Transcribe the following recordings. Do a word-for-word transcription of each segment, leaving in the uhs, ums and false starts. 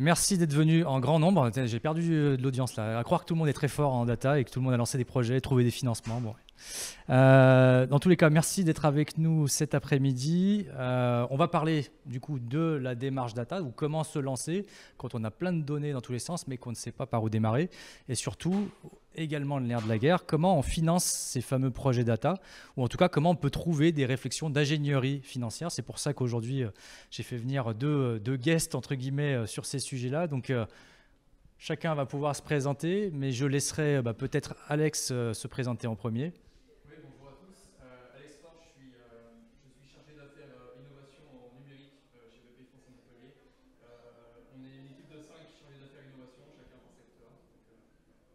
Merci d'être venu en grand nombre. J'ai perdu de l'audience là. À croire que tout le monde est très fort en data et que tout le monde a lancé des projets, trouvé des financements. Bon. Euh, dans tous les cas, merci d'être avec nous cet après-midi. Euh, on va parler du coup de la démarche data ou comment se lancer quand on a plein de données dans tous les sens mais qu'on ne sait pas par où démarrer. Et surtout, également le nerf de la guerre, comment on finance ces fameux projets data ou en tout cas comment on peut trouver des réflexions d'ingénierie financière. C'est pour ça qu'aujourd'hui, euh, j'ai fait venir deux, deux guests entre guillemets euh, sur ces sujets-là. Donc, euh, chacun va pouvoir se présenter, mais je laisserai euh, bah, peut-être Alex euh, se présenter en premier. Oui, bonjour à tous. Euh, Alex Faure, je suis, euh, je suis chargé d'affaires euh, innovation en numérique euh, chez B P I France Montpellier. Euh, on est une équipe de cinq chargés d'affaires innovation, chacun par secteur. Donc, euh,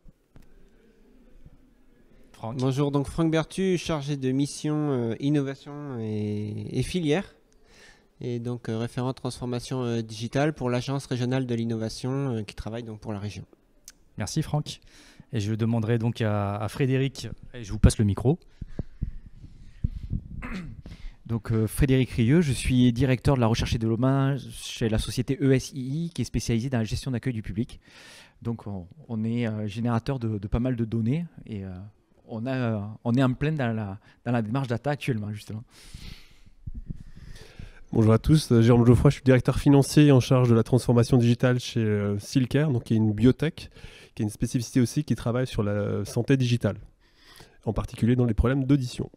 Franck. Bonjour, donc Franck Bertu, chargé de mission euh, innovation et, et filière, et donc euh, référent transformation euh, digitale pour l'agence régionale de l'innovation euh, qui travaille donc pour la région. Merci Franck. Et je demanderai donc à, à Frédéric, et je vous passe le micro. Donc euh, Frédéric Rieux, je suis directeur de la recherche et développement chez la société E S I I qui est spécialisée dans la gestion d'accueil du public. Donc on, on est euh, générateur de, de pas mal de données et euh, on, a, euh, on est en plein dans la, dans la démarche data actuellement justement. Bonjour à tous, Jérôme Geoffroy, je suis directeur financier en charge de la transformation digitale chez euh, Silcare, donc qui est une biotech, qui a une spécificité aussi qui travaille sur la santé digitale, en particulier dans les problèmes d'audition.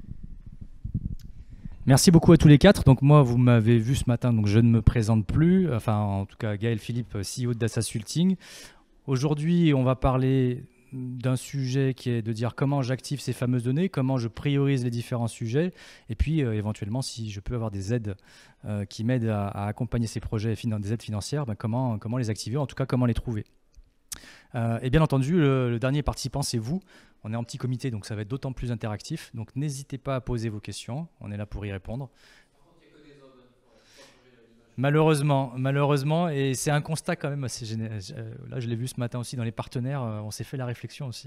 Merci beaucoup à tous les quatre. Donc moi, vous m'avez vu ce matin, donc je ne me présente plus. Enfin, en tout cas, Gaël Philippe, C E O de Dassasulting. Aujourd'hui, on va parler d'un sujet qui est de dire comment j'active ces fameuses données, comment je priorise les différents sujets, et puis euh, éventuellement, si je peux avoir des aides euh, qui m'aident à, à accompagner ces projets, des aides financières, ben, comment, comment les activer, en tout cas, comment les trouver. Euh, et bien entendu, le, le dernier participant, c'est vous. On est en petit comité, donc ça va être d'autant plus interactif. Donc n'hésitez pas à poser vos questions. On est là pour y répondre. Malheureusement, malheureusement, et c'est un constat quand même assez général. Là, je l'ai vu ce matin aussi dans les partenaires, on s'est fait la réflexion aussi.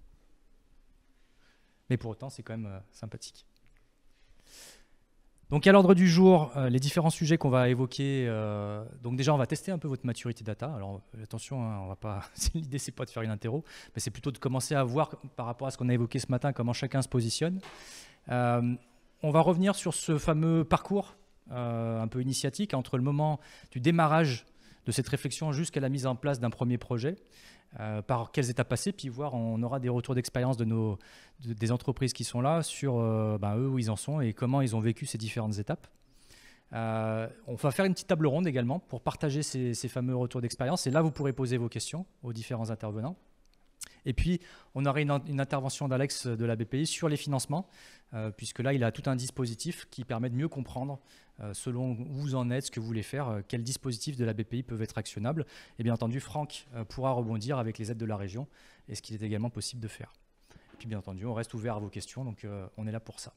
Mais pour autant, c'est quand même sympathique. Donc à l'ordre du jour, euh, les différents sujets qu'on va évoquer. Euh, donc déjà, on va tester un peu votre maturité data. Alors attention, hein, on va pas. L'idée, c'est pas de faire une interro, mais c'est plutôt de commencer à voir par rapport à ce qu'on a évoqué ce matin, comment chacun se positionne. Euh, on va revenir sur ce fameux parcours euh, un peu initiatique entre le moment du démarrage de cette réflexion jusqu'à la mise en place d'un premier projet. Euh, par quelles étapes passer, puis voir, on aura des retours d'expérience de nos, de, des entreprises qui sont là sur euh, ben, eux où ils en sont et comment ils ont vécu ces différentes étapes. Euh, on va faire une petite table ronde également pour partager ces, ces fameux retours d'expérience et là vous pourrez poser vos questions aux différents intervenants. Et puis on aura une, une intervention d'Alex de la B P I sur les financements, euh, puisque là il a tout un dispositif qui permet de mieux comprendre euh, selon où vous en êtes, ce que vous voulez faire, euh, quels dispositifs de la B P I peuvent être actionnables. Et bien entendu Franck euh, pourra rebondir avec les aides de la région et ce qu'il est également possible de faire. Et puis bien entendu on reste ouvert à vos questions, donc euh, on est là pour ça.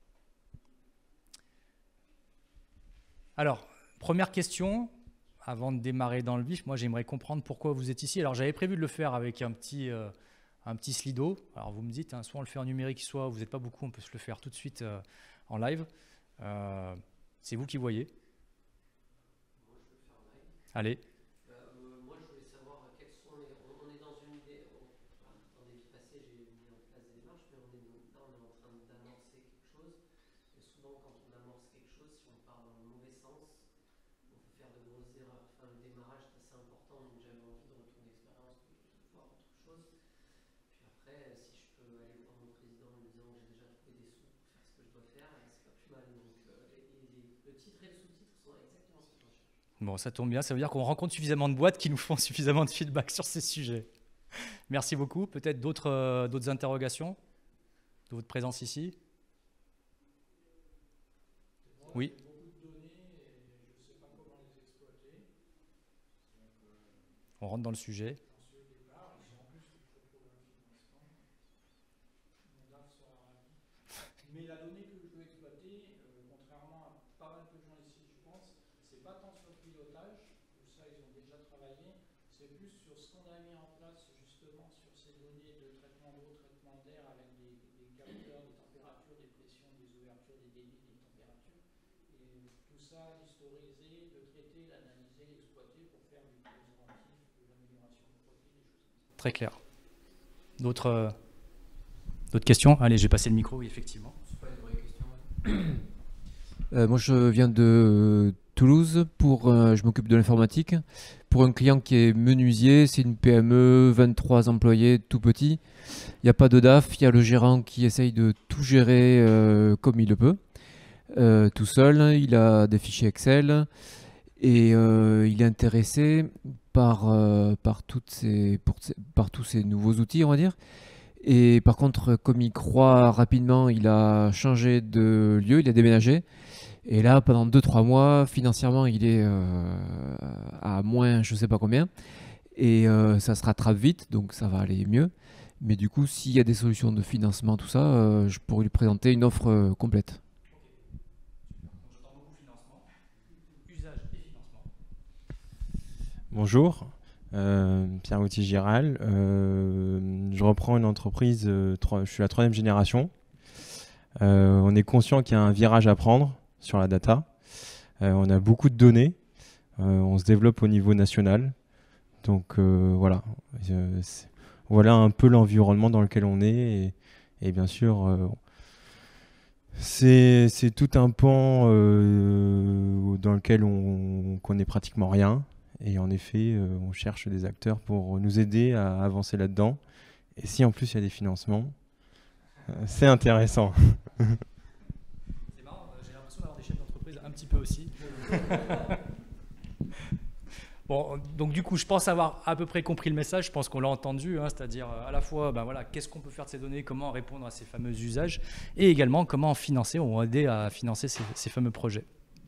Alors, première question. Avant de démarrer dans le vif, moi j'aimerais comprendre pourquoi vous êtes ici. Alors j'avais prévu de le faire avec un petit, euh, un petit slido. Alors vous me dites, hein, soit on le fait en numérique, soit vous n'êtes pas beaucoup, on peut se le faire tout de suite euh, en live. Euh, c'est vous qui voyez. Moi, je peux le faire en live. Allez. Euh, moi, je voulais savoir quels sont les. On, on est dans une idée. On, dans des vies passées, j'ai mis en place des démarches, mais on est, là, on est en train d'amorcer quelque chose. Et souvent, quand on amorce quelque chose, si on part dans le mauvais sens, on peut faire de grosses erreurs. Enfin, le démarrage est assez important, donc j'avais envie de retour d'expérience, de, de voir autre chose. Puis après, si je peux aller voir mon président en lui disant que j'ai déjà trouvé des sous pour faire ce que je dois faire, c'est pas plus mal. Donc, euh, les, les, le titre et le sous-titre sont exactement ce que je recherche. Bon, ça tombe bien, ça veut dire qu'on rencontre suffisamment de boîtes qui nous font suffisamment de feedback sur ces sujets. Merci beaucoup. Peut-être d'autres euh, d'autres interrogations de votre présence ici? Oui. On rentre dans le sujet. Mais la donnée que je veux exploiter, euh, contrairement à pas mal de gens ici, je pense, c'est pas tant sur le pilotage, où ça ils ont déjà travaillé, c'est plus sur ce qu'on a mis en place justement sur ces données de traitement d'eau, traitement d'air avec des, des capteurs, des températures, des pressions, des ouvertures, des débits, des températures. Et tout tout ça, l'historiser, le traiter, l'analyser, l'exploiter pour faire du préservatif, de l'amélioration de produits, des choses comme ça. Très clair. D'autres euh, d'autres questions? Allez, j'ai passé le micro, oui, effectivement. C'est pas une vraie question. Ouais. Euh, moi, je viens de Toulouse. Pour, euh, je m'occupe de l'informatique. Pour un client qui est menuisier, c'est une P M E, vingt-trois employés, tout petit. Il n'y a pas de D A F. Il y a le gérant qui essaye de tout gérer euh, comme il le peut, euh, tout seul. Il a des fichiers Excel et euh, il est intéressé par, euh, par, toutes ces, pour, par tous ces nouveaux outils, on va dire. Et par contre, comme il croit rapidement, il a changé de lieu, il a déménagé. Et là, pendant deux trois mois, financièrement, il est euh, à moins je ne sais pas combien. Et euh, ça se rattrape vite, donc ça va aller mieux. Mais du coup, s'il y a des solutions de financement, tout ça, euh, je pourrais lui présenter une offre euh, complète. J'entends beaucoup financement, usage et financement. Bonjour, euh, Pierre Gauthier Giral. Euh, je reprends une entreprise, euh, trois- je suis la troisième génération. Euh, on est conscient qu'il y a un virage à prendre sur la data. Euh, on a beaucoup de données. Euh, on se développe au niveau national. Donc euh, voilà, Euh, c'est- voilà un peu l'environnement dans lequel on est. Et, et bien sûr, euh, c'est c'est tout un pan euh, dans lequel on ne connaît pratiquement rien. Et en effet, euh, on cherche des acteurs pour nous aider à avancer là-dedans. Et si en plus il y a des financements, euh, c'est intéressant. C'est marrant, euh, j'ai l'impression d'avoir des chefs d'entreprise un petit peu aussi. Bon, donc du coup, je pense avoir à peu près compris le message. Je pense qu'on l'a entendu, hein, c'est-à-dire euh, à la fois, ben voilà, qu'est-ce qu'on peut faire de ces données, comment répondre à ces fameux usages, et également comment financer ou aider à financer ces, ces fameux projets.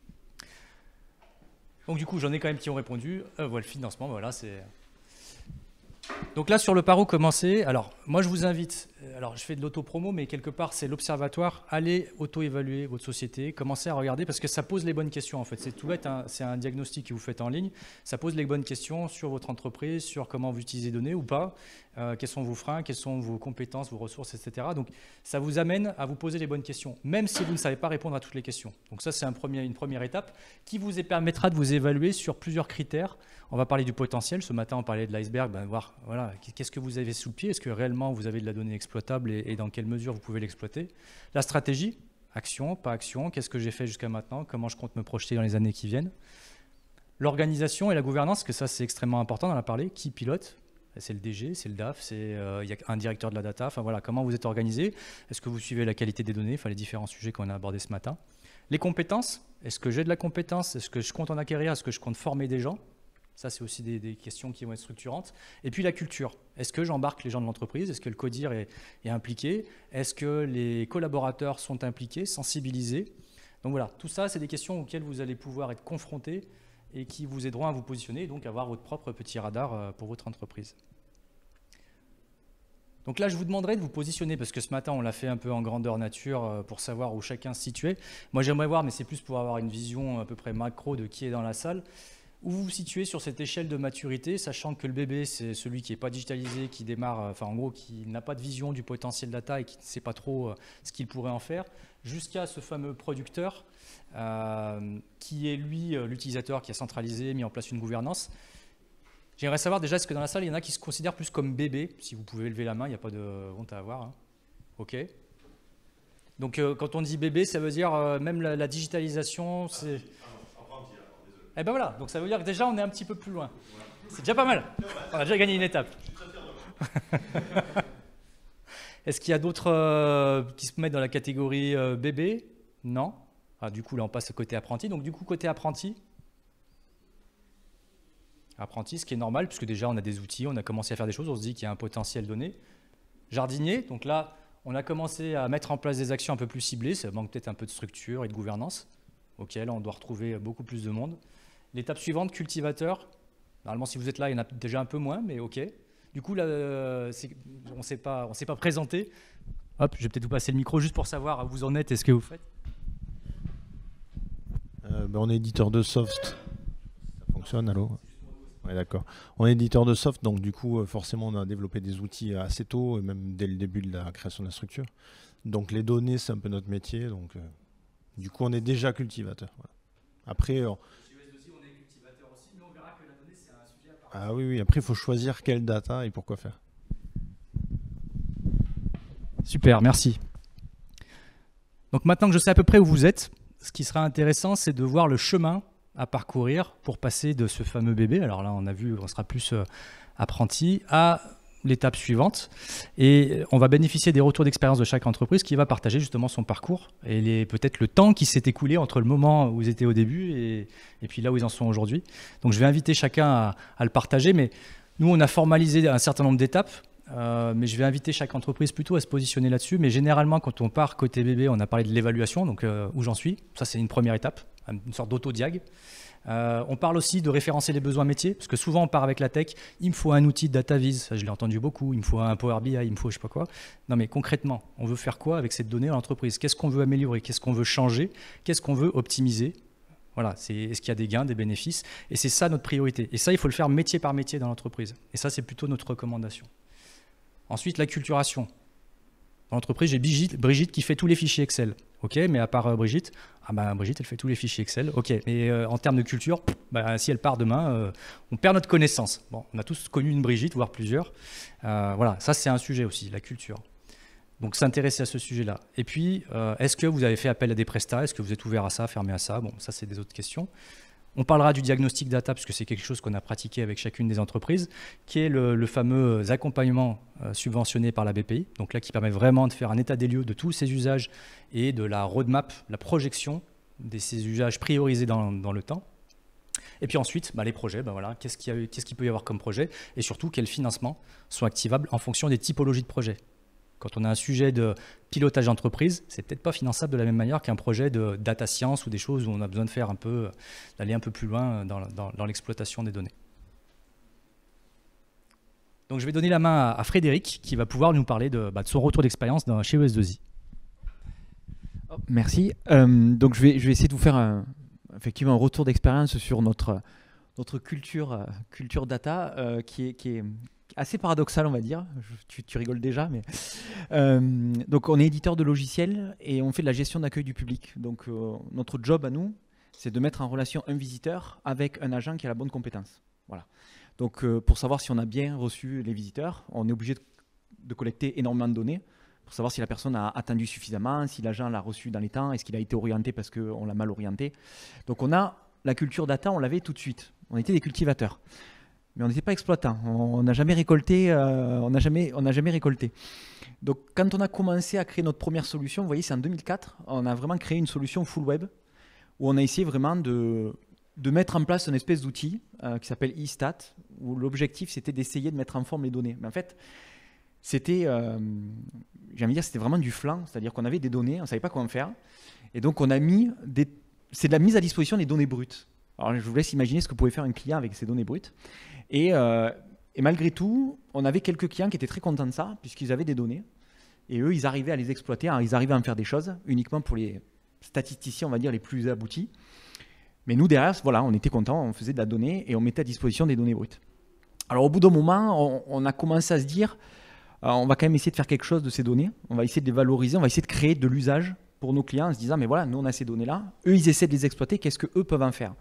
Donc du coup, j'en ai quand même qui ont répondu. Euh, voilà, le financement, voilà, c'est. Donc là, sur le par où commencer, alors moi je vous invite, euh, alors je fais de l'auto-promo, mais quelque part c'est l'observatoire, allez auto-évaluer votre société, commencez à regarder parce que ça pose les bonnes questions en fait. C'est tout bête, hein, c'est un diagnostic que vous faites en ligne, ça pose les bonnes questions sur votre entreprise, sur comment vous utilisez les données ou pas, euh, quels sont vos freins, quelles sont vos compétences, vos ressources, et cetera. Donc ça vous amène à vous poser les bonnes questions, même si vous ne savez pas répondre à toutes les questions. Donc ça c'est un premier, une première étape qui vous permettra de vous évaluer sur plusieurs critères. On va parler du potentiel. Ce matin, on parlait de l'iceberg. Ben, voir, voilà, qu'est-ce que vous avez sous le pied? Est-ce que réellement vous avez de la donnée exploitable et, et dans quelle mesure vous pouvez l'exploiter? La stratégie, action, pas action. Qu'est-ce que j'ai fait jusqu'à maintenant? Comment je compte me projeter dans les années qui viennent? L'organisation et la gouvernance, parce que ça, c'est extrêmement important d'en parler. Qui pilote? C'est le D G, c'est le D A F, c'est euh, y a un directeur de la data. Enfin voilà, comment vous êtes organisé? Est-ce que vous suivez la qualité des données? Enfin, les différents sujets qu'on a abordés ce matin. Les compétences. Est-ce que j'ai de la compétence? Est-ce que je compte en acquérir? Est-ce que je compte former des gens? Ça, c'est aussi des, des questions qui vont être structurantes. Et puis la culture. Est-ce que j'embarque les gens de l'entreprise? Est-ce que le CODIR est, est impliqué? Est-ce que les collaborateurs sont impliqués, sensibilisés? Donc voilà, tout ça, c'est des questions auxquelles vous allez pouvoir être confrontés et qui vous aideront à vous positionner et donc avoir votre propre petit radar pour votre entreprise. Donc là, je vous demanderai de vous positionner, parce que ce matin, on l'a fait un peu en grandeur nature pour savoir où chacun se situait. Moi, j'aimerais voir, mais c'est plus pour avoir une vision à peu près macro de qui est dans la salle. Où vous vous situez sur cette échelle de maturité, sachant que le bébé, c'est celui qui n'est pas digitalisé, qui démarre, enfin en gros, qui n'a pas de vision du potentiel data et qui ne sait pas trop ce qu'il pourrait en faire, jusqu'à ce fameux producteur euh, qui est lui l'utilisateur qui a centralisé, mis en place une gouvernance. J'aimerais savoir déjà, est-ce que dans la salle, il y en a qui se considèrent plus comme bébé? Si vous pouvez lever la main, il n'y a pas de honte à avoir. Hein. OK. Donc euh, quand on dit bébé, ça veut dire euh, même la, la digitalisation, c'est... Eh ben voilà, donc ça veut dire que déjà on est un petit peu plus loin. C'est déjà pas mal. On a déjà gagné une étape. Est-ce qu'il y a d'autres euh, qui se mettent dans la catégorie euh, bébé? Non. Ah, du coup, là on passe au côté apprenti. Donc du coup, côté apprenti, apprenti, ce qui est normal, puisque déjà on a des outils, on a commencé à faire des choses, on se dit qu'il y a un potentiel donné. Jardinier, donc là on a commencé à mettre en place des actions un peu plus ciblées, ça manque peut-être un peu de structure et de gouvernance. Ok, là on doit retrouver beaucoup plus de monde. L'étape suivante, cultivateur. Normalement, si vous êtes là, il y en a déjà un peu moins, mais ok. Du coup, là, euh, on ne s'est pas, on s'est pas présenté. Hop, je vais peut-être vous passer le micro juste pour savoir où vous en êtes et ce que vous faites. Euh, ben, on est éditeur de soft. Ça fonctionne, allô? Ouais, d'accord. On est éditeur de soft, donc du coup, forcément, on a développé des outils assez tôt, et même dès le début de la création de la structure. Donc les données, c'est un peu notre métier. Donc, euh, du coup, on est déjà cultivateur. Voilà. Après, euh, Chez O S deux I, on est cultivateur aussi, mais on verra que la donnée, c'est un sujet à part. ah oui, oui. Après, il faut choisir quelle data et pourquoi faire. Super, merci. Donc maintenant que je sais à peu près où vous êtes, ce qui sera intéressant, c'est de voir le chemin à parcourir pour passer de ce fameux bébé, alors là on a vu, on sera plus euh, apprenti, à l'étape suivante. Et on va bénéficier des retours d'expérience de chaque entreprise qui va partager justement son parcours et les, peut-être le temps qui s'est écoulé entre le moment où ils étaient au début et, et puis là où ils en sont aujourd'hui. Donc je vais inviter chacun à, à le partager, mais nous on a formalisé un certain nombre d'étapes. Euh, mais je vais inviter chaque entreprise plutôt à se positionner là-dessus. Mais généralement, quand on part côté bébé, on a parlé de l'évaluation, donc euh, où j'en suis. Ça, c'est une première étape, une sorte d'autodiag. Euh, on parle aussi de référencer les besoins métiers, parce que souvent, on part avec la tech. Il me faut un outil de DataVis, ça, je l'ai entendu beaucoup. Il me faut un Power B I, il me faut je sais pas quoi. Non, mais concrètement, on veut faire quoi avec cette donnée dans l'entreprise? Qu'est-ce qu'on veut améliorer? Qu'est-ce qu'on veut changer? Qu'est-ce qu'on veut optimiser? Voilà, c'est, est-ce qu'il y a des gains, des bénéfices? Et c'est ça notre priorité. Et ça, il faut le faire métier par métier dans l'entreprise. Et ça, c'est plutôt notre recommandation. Ensuite, l'acculturation. Dans l'entreprise, j'ai Brigitte, Brigitte qui fait tous les fichiers Excel. Ok, mais à part euh, Brigitte, ah bah, Brigitte, elle fait tous les fichiers Excel. Ok, mais euh, en termes de culture, bah, si elle part demain, euh, on perd notre connaissance. Bon, on a tous connu une Brigitte, voire plusieurs. Euh, voilà, ça c'est un sujet aussi, la culture. Donc s'intéresser à ce sujet-là. Et puis, euh, est-ce que vous avez fait appel à des prestats? Est-ce que vous êtes ouvert à ça, fermé à ça? Bon, ça c'est des autres questions. On parlera du diagnostic data, parce que c'est quelque chose qu'on a pratiqué avec chacune des entreprises, qui est le, le fameux accompagnement euh, subventionné par la B P I, donc là qui permet vraiment de faire un état des lieux de tous ces usages et de la roadmap, la projection de ces usages priorisés dans, dans le temps. Et puis ensuite, bah, les projets, bah, voilà, qu'est-ce qu'il y a, qu'est-ce qu'il peut y avoir comme projet, et surtout quels financements sont activables en fonction des typologies de projets. Quand on a un sujet de pilotage d'entreprise, c'est peut-être pas finançable de la même manière qu'un projet de data science ou des choses où on a besoin de faire un peu, d'aller un peu plus loin dans, dans, dans l'exploitation des données. Donc je vais donner la main à, à Frédéric qui va pouvoir nous parler de, bah, de son retour d'expérience dans, chez O S deux I. Oh, merci. Euh, donc je vais, je vais essayer de vous faire un, effectivement un retour d'expérience sur notre, notre culture, euh, culture data euh, qui est, qui est assez paradoxal, on va dire. Je, tu, tu rigoles déjà, mais euh, donc on est éditeur de logiciels et on fait de la gestion d'accueil du public. Donc euh, notre job à nous, c'est de mettre en relation un visiteur avec un agent qui a la bonne compétence. Voilà. Donc euh, pour savoir si on a bien reçu les visiteurs, on est obligé de, de collecter énormément de données pour savoir si la personne a attendu suffisamment, si l'agent l'a reçu dans les temps, est-ce qu'il a été orienté parce qu'on l'a mal orienté. Donc on a la culture data, on l'avait tout de suite. On était des cultivateurs. Mais on n'était pas exploitant, on n'a jamais récolté, euh, on n'a jamais, on n'a jamais récolté. Donc quand on a commencé à créer notre première solution, vous voyez, c'est en deux mille quatre, on a vraiment créé une solution full web où on a essayé vraiment de, de mettre en place une espèce d'outil euh, qui s'appelle eStat, où l'objectif c'était d'essayer de mettre en forme les données. Mais en fait, c'était, euh, j'ai envie de dire, c'était vraiment du flan, c'est-à-dire qu'on avait des données, on ne savait pas quoi en faire, et donc on a mis des, c'est de la mise à disposition des données brutes. Alors je vous laisse imaginer ce que pouvait faire un client avec ces données brutes. Et, euh, et malgré tout, on avait quelques clients qui étaient très contents de ça, puisqu'ils avaient des données. Et eux, ils arrivaient à les exploiter, alors, ils arrivaient à en faire des choses, uniquement pour les statisticiens, on va dire, les plus aboutis. Mais nous, derrière, voilà, on était contents, on faisait de la donnée et on mettait à disposition des données brutes. Alors au bout d'un moment, on, on a commencé à se dire, euh, on va quand même essayer de faire quelque chose de ces données, on va essayer de les valoriser, on va essayer de créer de l'usage pour nos clients, en se disant, mais voilà, nous, on a ces données-là, eux, ils essaient de les exploiter, qu'est-ce qu'eux peuvent en faire ?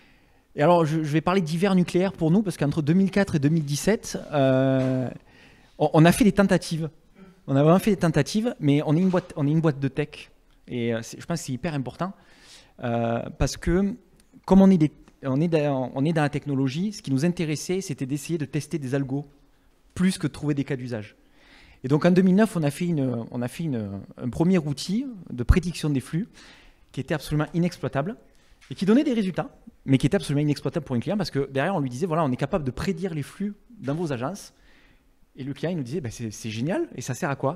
Et alors, je, je vais parler d'hiver nucléaire pour nous, parce qu'entre deux mille quatre et deux mille dix-sept, euh, on, on a fait des tentatives. On a vraiment fait des tentatives, mais on est une boîte, on est une boîte de tech. Et euh, je pense que c'est hyper important, euh, parce que comme on est, des, on, est dans, on est dans la technologie, ce qui nous intéressait, c'était d'essayer de tester des algos, plus que de trouver des cas d'usage. Et donc en deux mille neuf, on a fait, une, on a fait une, un premier outil de prédiction des flux qui était absolument inexploitable, et qui donnait des résultats, mais qui était absolument inexploitable pour un client, parce que derrière, on lui disait, voilà, on est capable de prédire les flux dans vos agences. Et le client, il nous disait, bah, c'est, c'est génial, et ça sert à quoi ?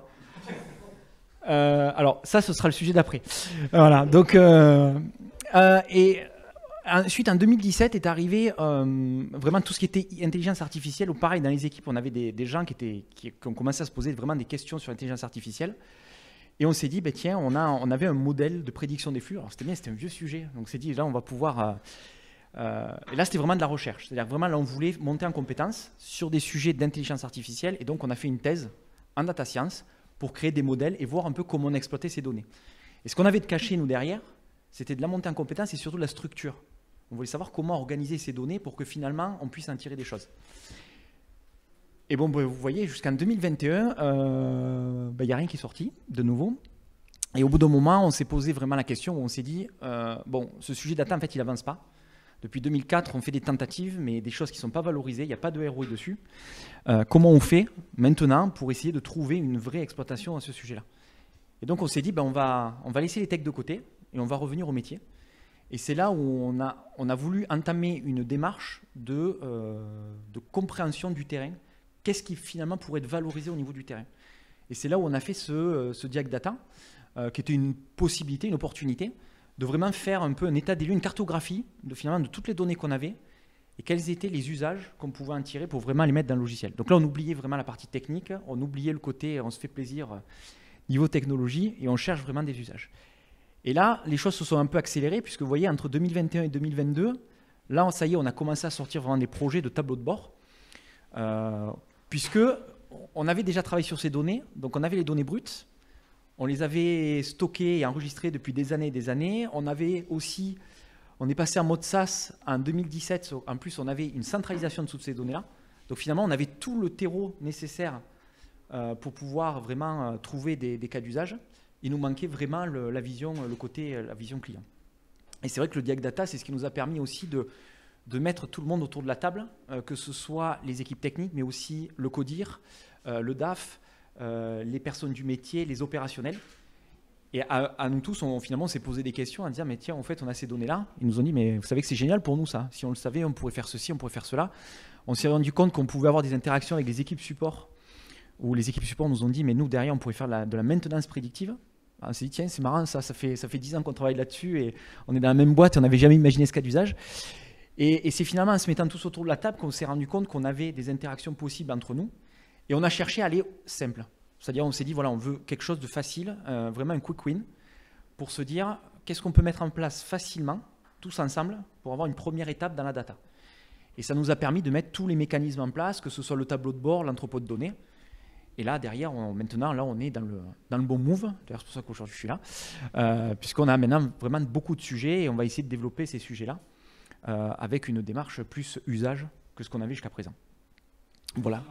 euh, Alors, ça, ce sera le sujet d'après. Voilà, donc, euh, euh, et ensuite, en deux mille dix-sept, est arrivé euh, vraiment tout ce qui était intelligence artificielle, où pareil, dans les équipes, on avait des, des gens qui, étaient, qui, qui ont commencé à se poser vraiment des questions sur l'intelligence artificielle. Et on s'est dit, bah, tiens, on, a, on avait un modèle de prédiction des flux. Alors c'était bien, c'était un vieux sujet. Donc on s'est dit, là, on va pouvoir... Euh, euh, et là, c'était vraiment de la recherche. C'est-à-dire vraiment, là, on voulait monter en compétence sur des sujets d'intelligence artificielle. Et donc, on a fait une thèse en data science pour créer des modèles et voir un peu comment on exploitait ces données. Et ce qu'on avait de caché, nous, derrière, c'était de la montée en compétence et surtout de la structure. On voulait savoir comment organiser ces données pour que finalement on puisse en tirer des choses. Et bon, vous voyez, jusqu'en deux mille vingt et un, il euh, n'y bah, a rien qui est sorti de nouveau. Et au bout d'un moment, on s'est posé vraiment la question, où on s'est dit, euh, bon, ce sujet data, en fait, il n'avance pas. Depuis deux mille quatre, on fait des tentatives, mais des choses qui ne sont pas valorisées, il n'y a pas de R O I dessus. Euh, comment on fait maintenant pour essayer de trouver une vraie exploitation à ce sujet-là? Et donc, on s'est dit, ben, on, va, on va laisser les techs de côté et on va revenir au métier. Et c'est là où on a, on a voulu entamer une démarche de, euh, de compréhension du terrain. Qu'est-ce qui finalement pourrait être valorisé au niveau du terrain? Et c'est là où on a fait ce, ce Diag Data, euh, qui était une possibilité, une opportunité, de vraiment faire un peu un état des lieux, une cartographie de, finalement, de toutes les données qu'on avait et quels étaient les usages qu'on pouvait en tirer pour vraiment les mettre dans le logiciel. Donc là, on oubliait vraiment la partie technique, on oubliait le côté, on se fait plaisir niveau technologie et on cherche vraiment des usages. Et là, les choses se sont un peu accélérées puisque vous voyez, entre deux mille vingt et un et deux mille vingt-deux, là, ça y est, on a commencé à sortir vraiment des projets de tableaux de bord, euh, puisque on avait déjà travaillé sur ces données, donc on avait les données brutes, on les avait stockées et enregistrées depuis des années et des années. On avait aussi, on est passé en mode SaaS en deux mille dix-sept, en plus on avait une centralisation de toutes ces données-là. Donc finalement, on avait tout le terreau nécessaire euh, pour pouvoir vraiment euh, trouver des, des cas d'usage. Il nous manquait vraiment le, la vision, le côté, la vision client. Et c'est vrai que le Diag Data, c'est ce qui nous a permis aussi de, de mettre tout le monde autour de la table, euh, que ce soit les équipes techniques, mais aussi le CODIR, euh, le D A F, euh, les personnes du métier, les opérationnels. Et à, à nous tous, on, finalement, on s'est posé des questions à dire, mais tiens, en fait, on a ces données-là. Ils nous ont dit, mais vous savez que c'est génial pour nous, ça. Si on le savait, on pourrait faire ceci, on pourrait faire cela. On s'est rendu compte qu'on pouvait avoir des interactions avec les équipes support, où les équipes support nous ont dit, mais nous, derrière, on pourrait faire de la, de la maintenance prédictive. On s'est dit, tiens, c'est marrant, ça, ça fait, ça fait dix ans qu'on travaille là-dessus et on est dans la même boîte et on n'avait jamais imaginé ce cas d'usage. Et, et c'est finalement en se mettant tous autour de la table qu'on s'est rendu compte qu'on avait des interactions possibles entre nous et on a cherché à aller simple. C'est-à-dire, on s'est dit, voilà, on veut quelque chose de facile, euh, vraiment un quick win, pour se dire, qu'est-ce qu'on peut mettre en place facilement, tous ensemble, pour avoir une première étape dans la data. Et ça nous a permis de mettre tous les mécanismes en place, que ce soit le tableau de bord, l'entrepôt de données. Et là, derrière, on, maintenant, là, on est dans le, dans le bon move. D'ailleurs, c'est pour ça qu'aujourd'hui, je suis là. Euh, Puisqu'on a maintenant vraiment beaucoup de sujets et on va essayer de développer ces sujets-là euh, avec une démarche plus usage que ce qu'on avait jusqu'à présent. Voilà.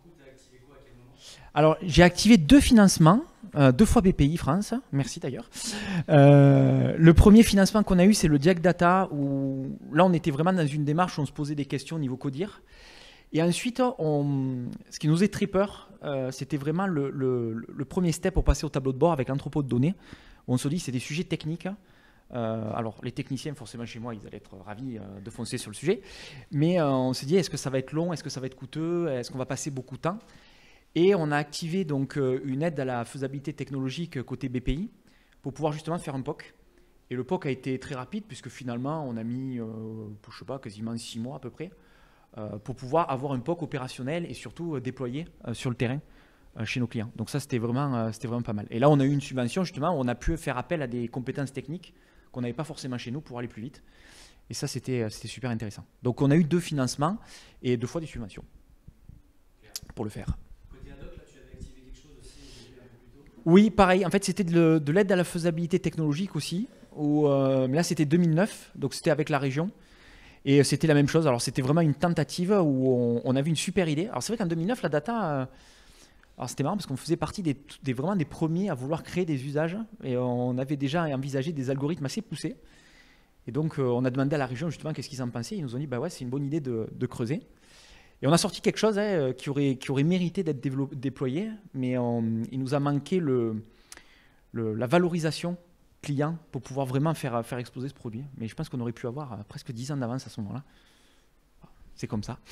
Alors, j'ai activé deux financements, euh, deux fois B P I France. Merci d'ailleurs. Euh, le premier financement qu'on a eu, c'est le Diag Data, où là, on était vraiment dans une démarche où on se posait des questions au niveau CODIR. Et ensuite, on, ce qui nous est très peur, euh, c'était vraiment le, le, le premier step pour passer au tableau de bord avec l'entrepôt de données. Où on se dit que c'est des sujets techniques. Euh, alors, les techniciens, forcément, chez moi, ils allaient être ravis euh, de foncer sur le sujet. Mais euh, on s'est dit, est-ce que ça va être long? Est-ce que ça va être coûteux? Est-ce qu'on va passer beaucoup de temps? Et on a activé donc euh, une aide à la faisabilité technologique côté B P I pour pouvoir justement faire un P O C. Et le P O C a été très rapide puisque finalement, on a mis, euh, je sais pas, quasiment six mois à peu près. Euh, pour pouvoir avoir un P O C opérationnel et surtout euh, déployé euh, sur le terrain euh, chez nos clients. Donc ça, c'était vraiment, euh, c'était vraiment pas mal. Et là, on a eu une subvention, justement, où on a pu faire appel à des compétences techniques qu'on n'avait pas forcément chez nous pour aller plus vite. Et ça, c'était, euh, c'était super intéressant. Donc on a eu deux financements et deux fois des subventions pour le faire. Côté ad hoc, là, tu avais activé quelque chose aussi un peu plus tôt? Oui, pareil. En fait, c'était de, de l'aide à la faisabilité technologique aussi. Où, euh, mais là, c'était deux mille neuf, donc c'était avec la région. Et c'était la même chose. Alors, c'était vraiment une tentative où on, on avait une super idée. Alors, c'est vrai qu'en deux mille neuf, la data, euh, alors c'était marrant parce qu'on faisait partie des, des, vraiment des premiers à vouloir créer des usages. Et on avait déjà envisagé des algorithmes assez poussés. Et donc, euh, on a demandé à la région justement qu'est-ce qu'ils en pensaient. Ils nous ont dit, bah ouais, c'est une bonne idée de, de creuser. Et on a sorti quelque chose hein, qui, aurait, qui aurait mérité d'être déployé, mais on, il nous a manqué le, le, la valorisation client pour pouvoir vraiment faire, faire exploser ce produit. Mais je pense qu'on aurait pu avoir euh, presque dix ans d'avance à ce moment-là. C'est comme ça.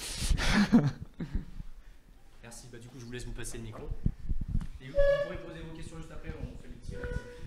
Merci. Bah, du coup, je vous laisse vous passer le micro. Et vous, vous pourrez poser vos questions juste après. On fait le petit.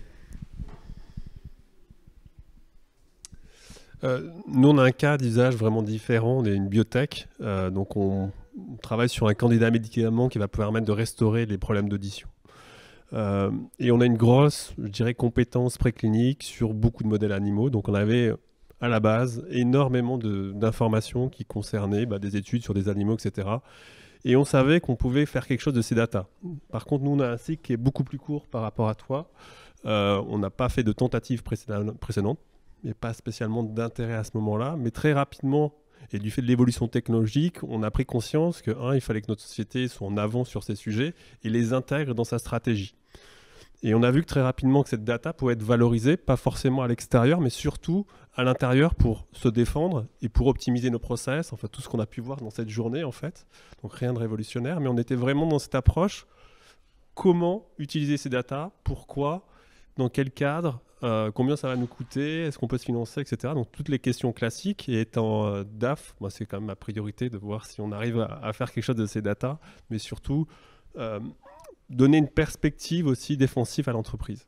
Euh, nous, on a un cas d'usage vraiment différent. On est une biotech. Euh, donc, on, on travaille sur un candidat médicament qui va permettre de restaurer les problèmes d'audition. Euh, et on a une grosse, je dirais, compétence préclinique sur beaucoup de modèles animaux. Donc on avait à la base énormément de, d'informations qui concernaient bah, des études sur des animaux, et cetera. Et on savait qu'on pouvait faire quelque chose de ces datas. Par contre, nous, on a un cycle qui est beaucoup plus court par rapport à toi. Euh, on n'a pas fait de tentatives précédentes. mais pas spécialement d'intérêt à ce moment-là. Mais très rapidement, et du fait de l'évolution technologique, on a pris conscience que, un, il fallait que notre société soit en avant sur ces sujets et les intègre dans sa stratégie. Et on a vu que très rapidement que cette data pouvait être valorisée, pas forcément à l'extérieur, mais surtout à l'intérieur pour se défendre et pour optimiser nos process, enfin tout ce qu'on a pu voir dans cette journée en fait. Donc rien de révolutionnaire, mais on était vraiment dans cette approche. Comment utiliser ces data, pourquoi, dans quel cadre, euh, combien ça va nous coûter, est-ce qu'on peut se financer, et cetera. Donc toutes les questions classiques. Et étant euh, D A F, moi c'est quand même ma priorité de voir si on arrive à, à faire quelque chose de ces data, mais surtout euh, donner une perspective aussi défensive à l'entreprise.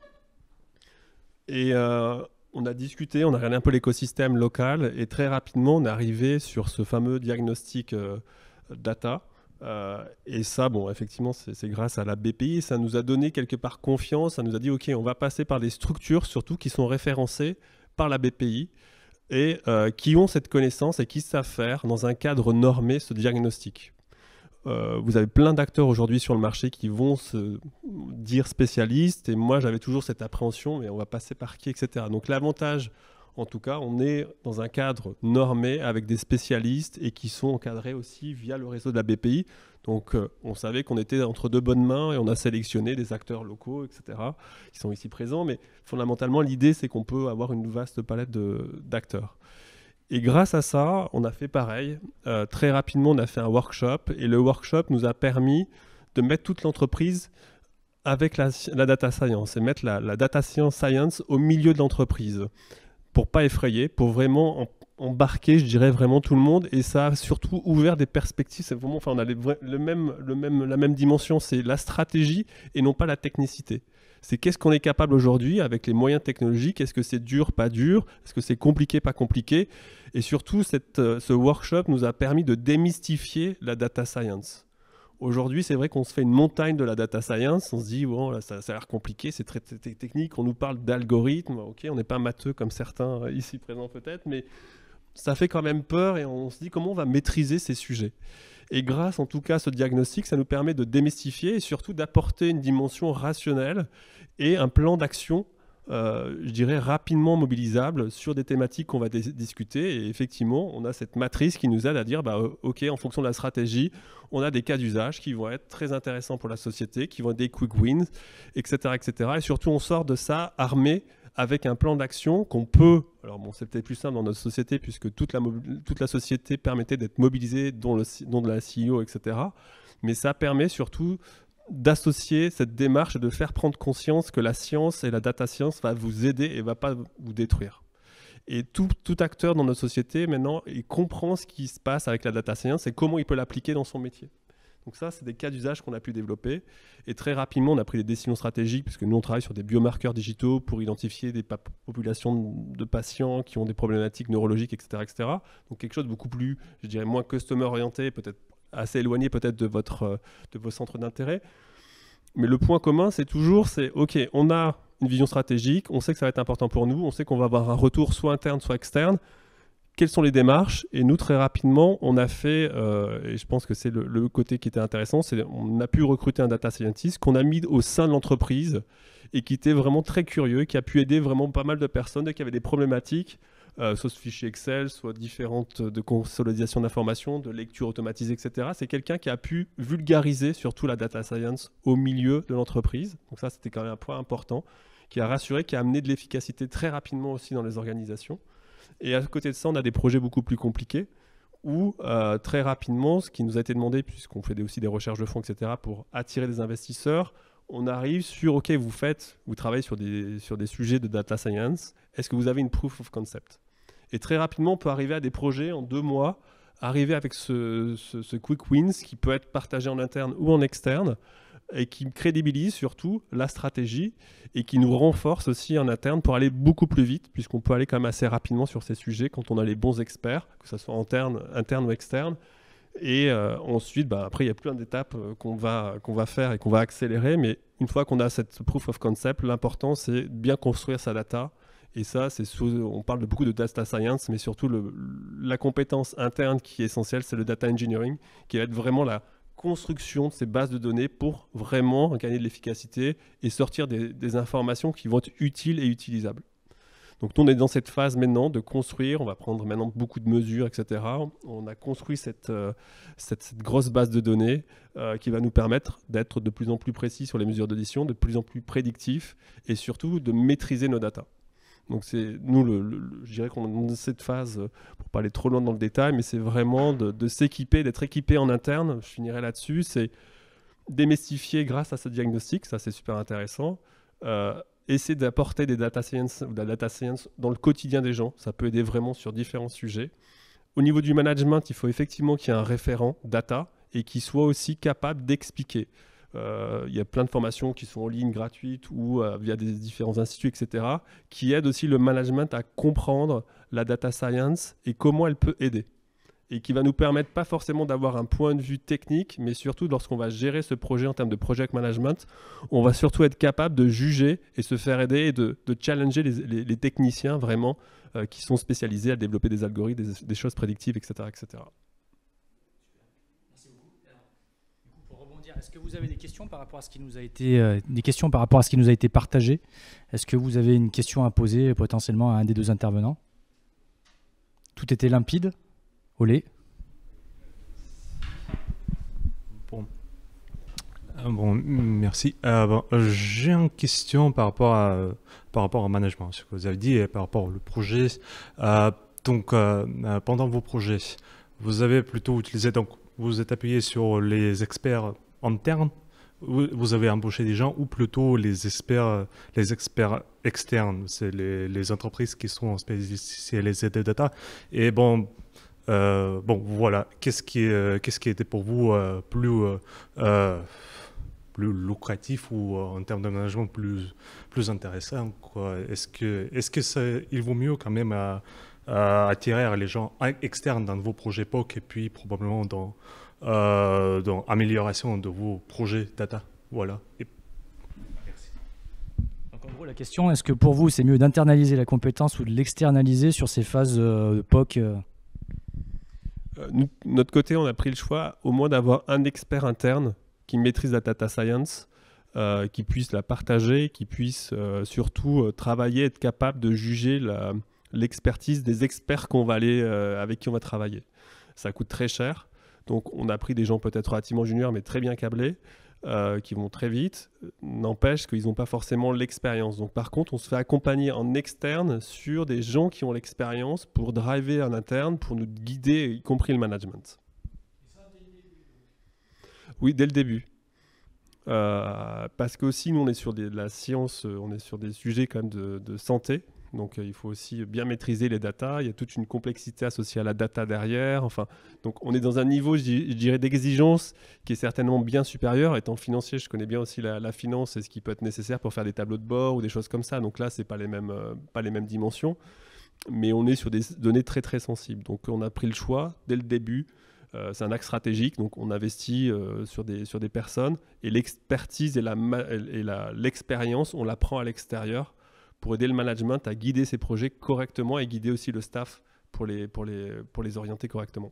Et euh, on a discuté, on a regardé un peu l'écosystème local et très rapidement on est arrivé sur ce fameux diagnostic euh, data. Euh, et ça, bon, effectivement, c'est grâce à la B P I. Ça nous a donné quelque part confiance. Ça nous a dit, OK, on va passer par des structures, surtout qui sont référencées par la B P I et euh, qui ont cette connaissance et qui savent faire, dans un cadre normé, ce diagnostic. Euh, vous avez plein d'acteurs aujourd'hui sur le marché qui vont se dire spécialistes. Et moi, j'avais toujours cette appréhension, mais on va passer par qui, et cetera. Donc l'avantage, en tout cas, on est dans un cadre normé avec des spécialistes et qui sont encadrés aussi via le réseau de la B P I. Donc, euh, on savait qu'on était entre deux bonnes mains et on a sélectionné des acteurs locaux, et cetera, qui sont ici présents. Mais fondamentalement, l'idée, c'est qu'on peut avoir une vaste palette d'acteurs. Et grâce à ça, on a fait pareil. Euh, très rapidement, on a fait un workshop et le workshop nous a permis de mettre toute l'entreprise avec la, la data science et mettre la, la data science au milieu de l'entreprise, pour pas effrayer, pour vraiment en, embarquer, je dirais, vraiment tout le monde. Et ça a surtout ouvert des perspectives. C'est vraiment, enfin, on a les, le même, le même, la même dimension, c'est la stratégie et non pas la technicité. C'est qu'est-ce qu'on est capable aujourd'hui avec les moyens technologiques. Est-ce que c'est dur, pas dur? Est-ce que c'est compliqué, pas compliqué? Et surtout, cette, euh, ce workshop nous a permis de démystifier la data science. Aujourd'hui, c'est vrai qu'on se fait une montagne de la data science. On se dit, bon, là, ça, ça a l'air compliqué, c'est très, très technique. On nous parle d'algorithmes. Ok, on n'est pas matheux comme certains ici présents peut-être, mais ça fait quand même peur et on se dit comment on va maîtriser ces sujets. Et grâce en tout cas à ce diagnostic, ça nous permet de démystifier et surtout d'apporter une dimension rationnelle et un plan d'action, euh, je dirais, rapidement mobilisable sur des thématiques qu'on va discuter. Et effectivement, on a cette matrice qui nous aide à dire, bah, OK, en fonction de la stratégie, on a des cas d'usage qui vont être très intéressants pour la société, qui vont être des quick wins, et cetera, et cetera. Et surtout, on sort de ça armé avec un plan d'action qu'on peut, alors bon, c'est peut-être plus simple dans notre société puisque toute la, toute la société permettait d'être mobilisée, dont, le, dont de la C E O, et cetera. Mais ça permet surtout d'associer cette démarche et de faire prendre conscience que la science et la data science va vous aider et ne va pas vous détruire. Et tout, tout acteur dans notre société, maintenant, il comprend ce qui se passe avec la data science et comment il peut l'appliquer dans son métier. Donc ça, c'est des cas d'usage qu'on a pu développer. Et très rapidement, on a pris des décisions stratégiques, puisque nous, on travaille sur des biomarqueurs digitaux pour identifier des populations de patients qui ont des problématiques neurologiques, et cetera, et cetera. Donc quelque chose de beaucoup plus, je dirais, moins customer-orienté, peut-être assez éloigné peut-être de, votre, de vos centres d'intérêt. Mais le point commun, c'est toujours, c'est OK, on a une vision stratégique, on sait que ça va être important pour nous, on sait qu'on va avoir un retour soit interne, soit externe. Quelles sont les démarches? Et nous, très rapidement, on a fait, euh, et je pense que c'est le, le côté qui était intéressant, c'est on a pu recruter un data scientist qu'on a mis au sein de l'entreprise et qui était vraiment très curieux, qui a pu aider vraiment pas mal de personnes qui avaient des problématiques, euh, soit ce fichier Excel, soit différentes de consolidation d'informations, de lecture automatisée, et cetera. C'est quelqu'un qui a pu vulgariser surtout la data science au milieu de l'entreprise. Donc ça, c'était quand même un point important, qui a rassuré, qui a amené de l'efficacité très rapidement aussi dans les organisations. Et à côté de ça, on a des projets beaucoup plus compliqués où euh, très rapidement, ce qui nous a été demandé, puisqu'on fait des, aussi des recherches de fonds, et cetera, pour attirer des investisseurs, on arrive sur, OK, vous faites, vous travaillez sur des, sur des sujets de data science, est-ce que vous avez une proof of concept? Et très rapidement, on peut arriver à des projets en deux mois, arriver avec ce, ce, ce quick wins qui peut être partagé en interne ou en externe, et qui crédibilise surtout la stratégie et qui nous renforce aussi en interne pour aller beaucoup plus vite, puisqu'on peut aller quand même assez rapidement sur ces sujets quand on a les bons experts, que ce soit interne, interne ou externe. Et euh, ensuite, bah, après, il y a plein d'étapes euh, qu'on va, qu'on va faire et qu'on va accélérer. Mais une fois qu'on a cette proof of concept, l'important, c'est de bien construire sa data. Et ça, c'est sous, on parle de beaucoup de data science, mais surtout le, la compétence interne qui est essentielle, c'est le data engineering, qui va être vraiment la construction de ces bases de données pour vraiment gagner de l'efficacité et sortir des, des informations qui vont être utiles et utilisables. Donc nous, on est dans cette phase maintenant de construire, on va prendre maintenant beaucoup de mesures, et cetera. On a construit cette, euh, cette, cette grosse base de données euh, qui va nous permettre d'être de plus en plus précis sur les mesures d'audition, de plus en plus prédictifs et surtout de maîtriser nos datas. Donc c'est nous, le, le, le, je dirais qu'on est dans cette phase, pour pas aller trop loin dans le détail, mais c'est vraiment de, de s'équiper, d'être équipé en interne, je finirai là-dessus, c'est démystifier grâce à ce diagnostic, ça c'est super intéressant, euh, essayer d'apporter des data science ou de la data science dans le quotidien des gens, ça peut aider vraiment sur différents sujets. Au niveau du management, il faut effectivement qu'il y ait un référent data et qui soit aussi capable d'expliquer. Euh, il y a plein de formations qui sont en ligne gratuites ou euh, via des différents instituts, et cetera, qui aident aussi le management à comprendre la data science et comment elle peut aider. Et qui va nous permettre pas forcément d'avoir un point de vue technique, mais surtout lorsqu'on va gérer ce projet en termes de project management, on va surtout être capable de juger et se faire aider et de, de challenger les, les, les techniciens vraiment euh, qui sont spécialisés à développer des algorithmes, des, des choses prédictives, et cetera, et cetera. Est-ce que vous avez des questions par rapport à ce qui nous a été euh, des questions par rapport à ce qui nous a été partagé? Est-ce que vous avez une question à poser potentiellement à un des deux intervenants? Tout était limpide. Olé. Bon, euh, bon merci. Euh, bon, j'ai une question par rapport à euh, par rapport au management, ce que vous avez dit, et par rapport au projet. Euh, donc, euh, pendant vos projets, vous avez plutôt utilisé, donc vous êtes appuyé sur les experts internes, vous avez embauché des gens, ou plutôt les experts, les experts externes, c'est les, les entreprises qui sont spécialisées de data. Et bon, euh, bon voilà, qu'est-ce qui, euh, qu'est-ce qui était pour vous euh, plus, euh, plus lucratif ou euh, en termes de management plus, plus intéressant, quoi? Est-ce que, est-ce que ça, il vaut mieux quand même à, à attirer les gens externes dans vos projets P O C et puis probablement dans Euh, dans l'amélioration de vos projets data. Voilà. Et... Merci. Donc en gros, la question, est-ce que pour vous, c'est mieux d'internaliser la compétence ou de l'externaliser sur ces phases euh, de P O C euh... Euh, nous, notre côté, on a pris le choix au moins d'avoir un expert interne qui maîtrise la data science, euh, qui puisse la partager, qui puisse euh, surtout euh, travailler, être capable de juger la, l'expertise des experts qu'on va aller, euh, avec qui on va travailler. Ça coûte très cher. Donc, on a pris des gens peut-être relativement juniors, mais très bien câblés, euh, qui vont très vite. N'empêche qu'ils n'ont pas forcément l'expérience. Donc, par contre, on se fait accompagner en externe sur des gens qui ont l'expérience pour driver en interne, pour nous guider, y compris le management. Et ça, dès le début? Oui, dès le début. Euh, parce que aussi, nous, on est sur des, de la science, on est sur des sujets quand même de, de santé. Donc, euh, il faut aussi bien maîtriser les datas. Il y a toute une complexité associée à la data derrière. Enfin, donc, on est dans un niveau, je dirais, d'exigence qui est certainement bien supérieur. Étant financier, je connais bien aussi la, la finance et ce qui peut être nécessaire pour faire des tableaux de bord ou des choses comme ça. Donc là, ce n'est pas les mêmes, euh, pas les mêmes dimensions. Mais on est sur des données très, très sensibles. Donc, on a pris le choix dès le début. Euh, c'est un axe stratégique. Donc, on investit euh, sur, des, sur des personnes. Et l'expertise et, la, et la, l'expérience, on la prend à l'extérieur, pour aider le management à guider ses projets correctement et guider aussi le staff pour les, pour les, pour les orienter correctement.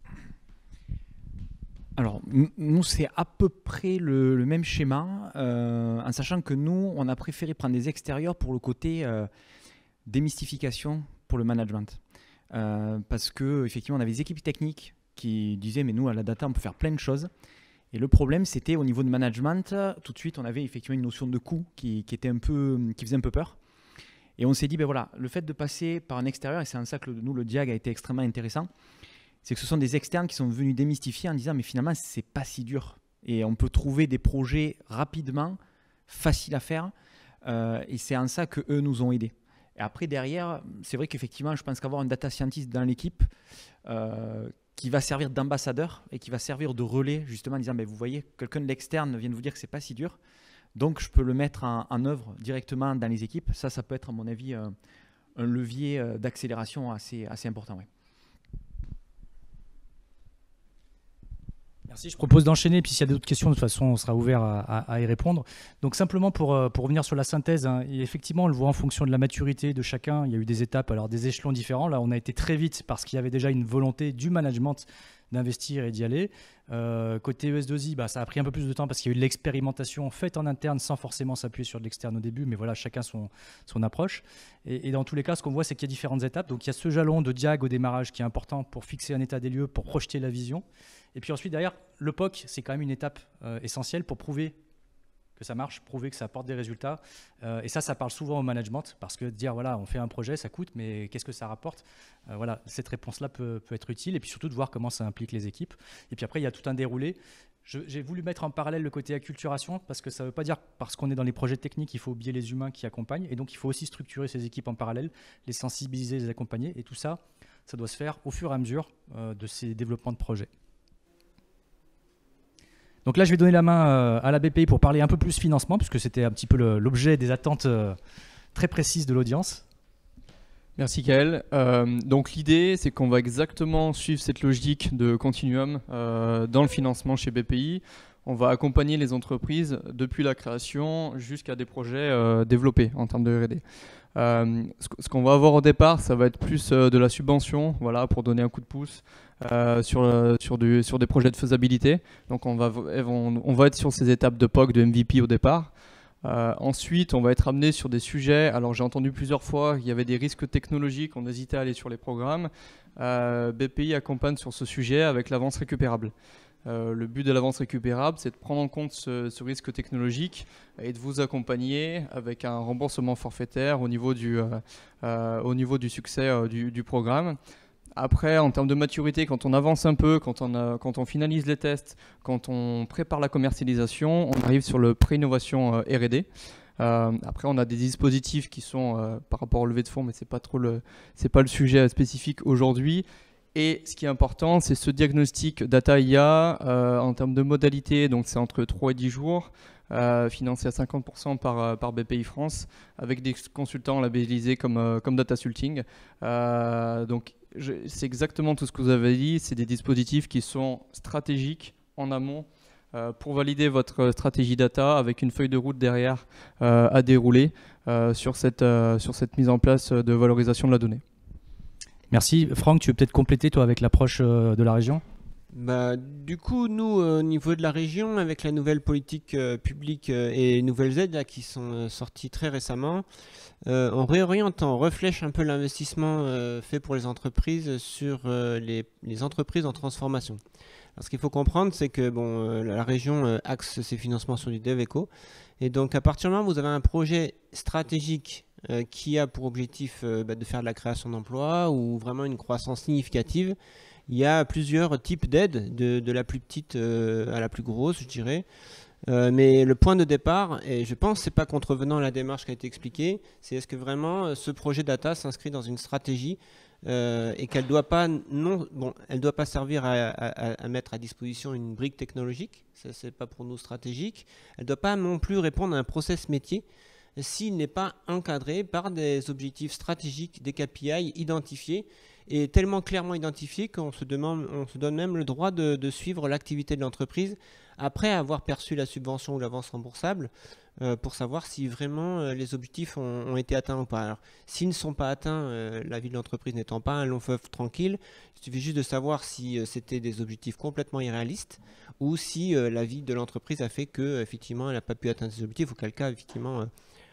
Alors, nous, c'est à peu près le, le même schéma, euh, en sachant que nous, on a préféré prendre des extérieurs pour le côté euh, démystification pour le management. Euh, parce qu'effectivement, on avait des équipes techniques qui disaient « mais nous, à la data, on peut faire plein de choses ». Et le problème, c'était au niveau de management, tout de suite, on avait effectivement une notion de coût qui, qui, était un peu, qui faisait un peu peur. Et on s'est dit, ben voilà, le fait de passer par un extérieur, et c'est en ça que nous, le diag a été extrêmement intéressant, c'est que ce sont des externes qui sont venus démystifier en disant, mais finalement, c'est pas si dur. Et on peut trouver des projets rapidement, faciles à faire. Euh, et c'est en ça qu'eux nous ont aidés. Et après, derrière, c'est vrai qu'effectivement, je pense qu'avoir un data scientist dans l'équipe euh, qui va servir d'ambassadeur et qui va servir de relais, justement, en disant, ben, vous voyez, quelqu'un de l'externe vient de vous dire que c'est pas si dur. Donc, je peux le mettre en, en œuvre directement dans les équipes. Ça, ça peut être, à mon avis, un, un levier euh, d'accélération assez, assez important. Ouais. Merci, je propose d'enchaîner, puis s'il y a d'autres questions, de toute façon, on sera ouvert à, à, à y répondre. Donc simplement pour, pour revenir sur la synthèse, hein, et effectivement, on le voit en fonction de la maturité de chacun, il y a eu des étapes, alors des échelons différents. Là, on a été très vite parce qu'il y avait déjà une volonté du management d'investir et d'y aller. Euh, côté E S deux I, bah, ça a pris un peu plus de temps parce qu'il y a eu de l'expérimentation faite en interne sans forcément s'appuyer sur de l'externe au début, mais voilà, chacun son, son approche. Et, et dans tous les cas, ce qu'on voit, c'est qu'il y a différentes étapes. Donc il y a ce jalon de diag au démarrage qui est important pour fixer un état des lieux, pour projeter la vision. Et puis ensuite, derrière, le P O C, c'est quand même une étape euh, essentielle pour prouver que ça marche, prouver que ça apporte des résultats. Euh, et ça, ça parle souvent au management, parce que dire, voilà, on fait un projet, ça coûte, mais qu'est-ce que ça rapporte? euh, Voilà, cette réponse-là peut, peut être utile, et puis surtout de voir comment ça implique les équipes. Et puis après, il y a tout un déroulé. Je, j'ai voulu mettre en parallèle le côté acculturation, parce que ça ne veut pas dire, parce qu'on est dans les projets techniques, il faut oublier les humains qui accompagnent, et donc il faut aussi structurer ces équipes en parallèle, les sensibiliser, les accompagner, et tout ça, ça doit se faire au fur et à mesure euh, de ces développements de projets. Donc là, je vais donner la main euh, à la B P I pour parler un peu plus financement, puisque c'était un petit peu le, l'objet des attentes euh, très précises de l'audience. Merci Kael. Euh, donc l'idée, c'est qu'on va exactement suivre cette logique de continuum euh, dans le financement chez B P I. On va accompagner les entreprises depuis la création jusqu'à des projets euh, développés en termes de R et D. Euh, ce qu'on va avoir au départ, ça va être plus euh, de la subvention, voilà, pour donner un coup de pouce euh, sur, euh, sur, du, sur des projets de faisabilité. Donc on va, on, on va être sur ces étapes de P O C, de M V P au départ. Euh, ensuite, on va être amené sur des sujets. Alors j'ai entendu plusieurs fois qu'il y avait des risques technologiques, on hésitait à aller sur les programmes. Euh, B P I accompagne sur ce sujet avec l'avance récupérable. Euh, le but de l'avance récupérable, c'est de prendre en compte ce, ce risque technologique et de vous accompagner avec un remboursement forfaitaire au niveau du, euh, euh, au niveau du succès euh, du, du programme. Après, en termes de maturité, quand on avance un peu, quand on, a, quand on finalise les tests, quand on prépare la commercialisation, on arrive sur le pré-innovation euh, R et D. Euh, après, on a des dispositifs qui sont euh, par rapport au levée de fonds, mais ce n'est pas trop le, c'est pas le sujet spécifique aujourd'hui. Et ce qui est important, c'est ce diagnostic data I A euh, en termes de modalité, donc c'est entre trois et dix jours, euh, financé à cinquante pour cent par, par B P I France, avec des consultants labellisés comme, euh, comme Datasulting. Euh, donc je, c'est exactement tout ce que vous avez dit, c'est des dispositifs qui sont stratégiques en amont euh, pour valider votre stratégie data avec une feuille de route derrière euh, à dérouler euh, sur, cette, euh, sur cette mise en place de valorisation de la donnée. Merci. Franck, tu veux peut-être compléter, toi, avec l'approche euh, de la région? Bah, du coup, nous, euh, au niveau de la région, avec la nouvelle politique euh, publique euh, et nouvelles aides là, qui sont euh, sorties très récemment, euh, on réoriente, on reflèche un peu l'investissement euh, fait pour les entreprises sur euh, les, les entreprises en transformation. Alors, ce qu'il faut comprendre, c'est que bon, euh, la région euh, axe ses financements sur du DevEco. Et donc, à partir du moment où vous avez un projet stratégique Euh, qui a pour objectif euh, bah, de faire de la création d'emplois ou vraiment une croissance significative, il y a plusieurs types d'aides, de, de la plus petite euh, à la plus grosse, je dirais. Euh, mais le point de départ, et je pense que ce n'est pas contrevenant à la démarche qui a été expliquée, c'est est-ce que vraiment euh, ce projet data s'inscrit dans une stratégie euh, et qu'elle ne doit pas, non, bon, elle doit pas servir à, à, à mettre à disposition une brique technologique, ça c'est pas pour nous stratégique, elle ne doit pas non plus répondre à un process métier s'il n'est pas encadré par des objectifs stratégiques, des K P I identifiés et tellement clairement identifiés qu'on se, demande, on se donne même le droit de, de suivre l'activité de l'entreprise après avoir perçu la subvention ou l'avance remboursable euh, pour savoir si vraiment euh, les objectifs ont, ont été atteints ou pas. Alors, s'ils ne sont pas atteints, euh, la vie de l'entreprise n'étant pas un long fleuve tranquille, il suffit juste de savoir si euh, c'était des objectifs complètement irréalistes ou si euh, la vie de l'entreprise a fait que effectivement elle n'a pas pu atteindre ses objectifs, auquel cas effectivement... Euh,